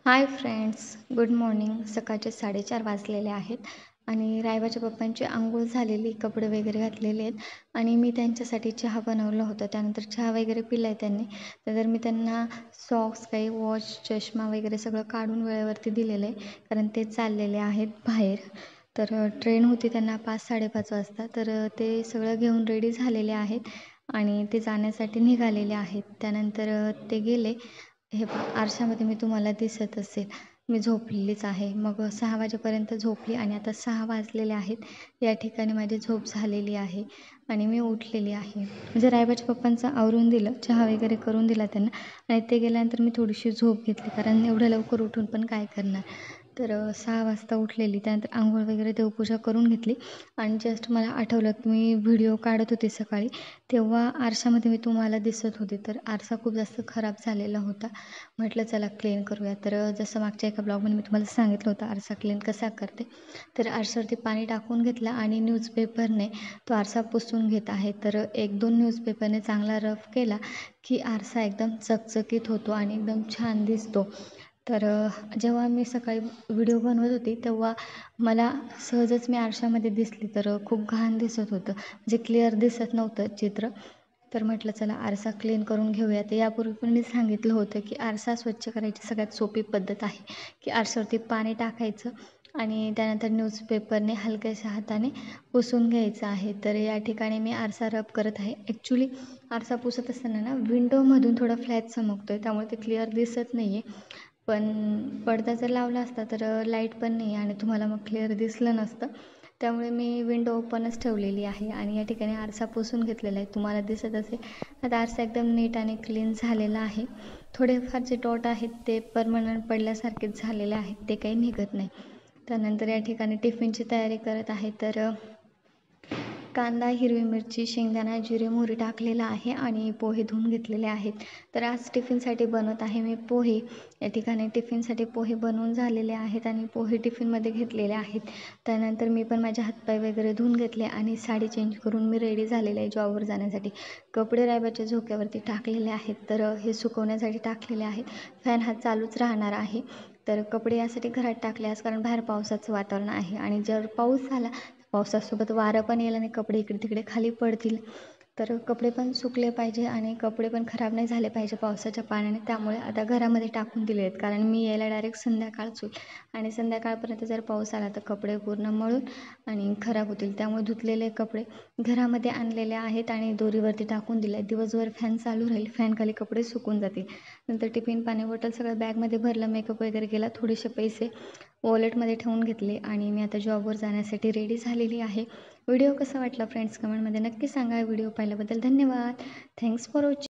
Hi friends, good morning. सकाळचे 4:30 वाजलेले आहेत आणि रायबाच्या पप्पांची अंघोळ झालेली, कपडे वगैरे घातलेले आहेत आणि मी त्यांच्यासाठी चहा बनवलं होतं. त्यानंतर चहा वगैरे पिला आहे त्यांनी. तर मी त्यांना सॉक्स, काही वॉच, चष्मा वगैरे सगळं काढून वेळेवरती दिलेलं आहे, कारण ते चाललेले आहेत बाहेर. तर ट्रेन होती त्यांना 5-5:30 वाजता. तर ते सगळं घेऊन रेडी झालेले आहेत आणि ते जाण्यासाठी निघालेले आहेत. त्यानंतर ते गेले. हे आरशामध्ये मी तुम्हाला दिसत असेल, मी झोपलेलीच आहे. मग 6 वाजेपर्यंत झोपली आणि आता 6 वाजलेले आहेत. या ठिकाणी माझी झोप झालेली आहे आणि मी उठलेली आहे. म्हणजे रायबाच्या पप्पांचं आवरून दिलं, चहा वगैरे करून दिला त्यांना आणि ते गेल्यानंतर मी थोडीशी झोप घेतली, कारण एवढं लवकर उठून पण काय करणार. तर 6 वाजता उठलेली. त्यानंतर अंघोळ वगैरे देवपूजा करून घेतली आणि जस्ट मला आठवलं की मी व्हिडिओ काढत होते सकाळी, तेव्हा आरशामध्ये मी तुम्हाला दिसत होते. तर आरसा खूप जास्त खराब झालेला होता. म्हटलं चला क्लीन करूया. तर जसं मागच्या एका ब्लॉगमध्ये मी तुम्हाला सांगितलं होतं आरसा क्लीन कसा करते. तर आरशावरती पाणी टाकून घेतलं आणि न्यूजपेपरने तो आरसा पुसून घेत आहे. तर 1-2 न्यूजपेपरने चांगला रफ केला की आरसा एकदम चकचकीत होतो आणि एकदम छान दिसतो. तर जेव्हा मी सकाळी व्हिडिओ बनवत होती तेव्हा मला सहजच मी आरशामध्ये दिसली. तर खूप घाण दिसत होतं, म्हणजे क्लिअर दिसत नव्हतं चित्र. तर म्हटलं चला आरसा क्लीन करून घेऊया. तर यापूर्वी पण मी सांगितलं होतं की आरसा स्वच्छ करायची सगळ्यात सोपी पद्धत आहे की आरशावरती पाणी टाकायचं आणि त्यानंतर न्यूजपेपरने हलक्याशा हाताने पुसून घ्यायचं आहे. तर या ठिकाणी मी आरसा रब करत आहे. ॲक्च्युली आरसा पुसत असताना ना विंडोमधून थोडा फ्लॅश चमकतो आहे, त्यामुळे ते क्लिअर दिसत नाही आहे. पण पडदा जर लावला असता तर लाईट पण नाही आणि तुम्हाला मग क्लिअर दिसलं नसतं. त्यामुळे मी विंडो ओपनच ठेवलेली आहे आणि या ठिकाणी आरसा पुसून घेतलेला आहे. तुम्हाला दिसत असेल आता आरसा एकदम नीट आणि क्लीन झालेला आहे. थोडेफार जे डॉट आहेत ते परमनंट पडल्यासारखेच झालेले आहेत, ते काही निघत नाही. त्यानंतर या ठिकाणी टिफिनची तयारी करत आहे. तर कांदा, हिरवी मिरची, शेंगदाणा, जिरे, मोहरी टाकलेला आहे आणि पोहे धुवून घेतलेले आहेत. तर आज टिफिनसाठी बनवत आहे मी पोहे. या ठिकाणी टिफिनसाठी पोहे बनवून झालेले आहेत आणि पोहे टिफिनमध्ये घेतलेले आहेत. त्यानंतर मी पण माझे हातपाय वगैरे धुवून घेतले आणि साडी चेंज करून मी रेडी झालेले आहे जॉबवर जाण्यासाठी. कपडे रायबाच्या झोक्यावरती टाकलेले आहेत. तर हे सुकवण्यासाठी टाकलेले आहेत. फॅन हा चालूच राहणार आहे. तर कपडे यासाठी घरात टाकले आज, कारण बाहेर पावसाचं वातावरण आहे आणि जर पाऊस झाला, पावसासोबत वारं पण येईल आणि कपडे इकडे तिकडे खाली पडतील. तर कपडे पण सुकले पाहिजे आणि कपडे पण खराब नाही झाले पाहिजे पावसाच्या पाण्याने. त्यामुळे आता घरामध्ये टाकून दिले आहेत, कारण मी यायला डायरेक्ट संध्याकाळच होईल आणि संध्याकाळपर्यंत जर पाऊस आला तर कपडे पूर्ण मळून आणि खराब होतील. त्यामुळे धुतलेले कपडे घरामध्ये आणलेले आहेत आणि दोरीवरती टाकून दिले आहेत. दिवसभर फॅन चालू राहील, फॅनखाली कपडे सुकून जातील. नंतर टिफिन, पाणी बॉटल सगळं बॅगमध्ये भरलं, मेकअप वगैरे केला, थोडेसे पैसे वॉलेटमध्ये ठेवून घेतले आणि मी आता जॉबवर जाण्यासाठी रेडी झालेली आहे. व्हिडिओ कसा वाटला फ्रेंड्स कमेंटमध्ये नक्की सांगा. व्हिडिओ पाहिल्याबद्दल धन्यवाद. Thanks for watching.